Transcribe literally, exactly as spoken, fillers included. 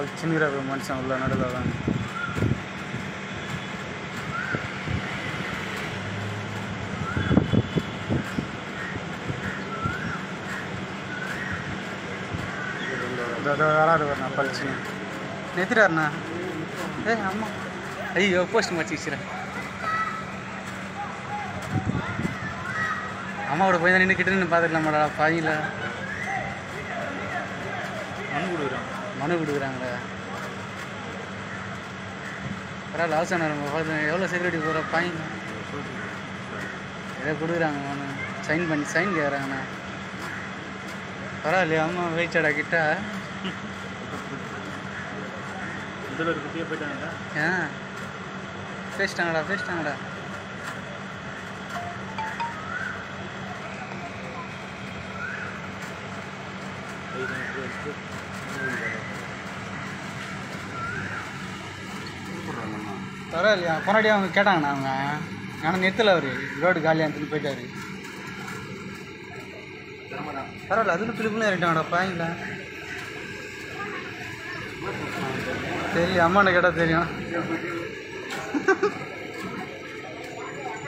பளிச்சுங்கிற மனுஷன் உள்ள நடுவில் தான். வராது வரண்ணா பளிச்சுன்னு நிறுத்திட்டாருண்ணா. ஏ ஆமாம் ஐயோ போஸ்ட் மச்சிக்கிறேன். அம்மாவோட போய் தான் நின்றுக்கிட்டு நின்று பார்த்துக்கலாமாடா பாயில மனு கொடுக்குறாங்க மனு கொடுக்குறாங்களே. பரவாயில்ல அவசரம் நம்ம எவ்வளோ செக்யூரிட்டி போகிற பாயிங்க ஏதோ கொடுக்குறாங்க மனு சைன் பண்ணி சைன் கேட்குறாங்கண்ணா. பரவாயில்லையா அம்மா வெயிட்டடா கிட்ட இதில் குட்டியே போயிட்டாங்கடா. ஆ பேசிட்டாங்கடா பேசிட்டாங்கடா. பரவாயில்லையா கொண்டாடி அவங்க கேட்டாங்கண்ணா. அவங்க ஆனால் நிறுத்தலை அவர் ரோடு காலியான்னு போயிட்டாரு. பரவாயில்ல அதுக்கு பிலிப்புலாம் இறட்டாங்கடா பாயிங்களா. தெரியும் அம்மாண்ட கேட்டால் தெரியும்.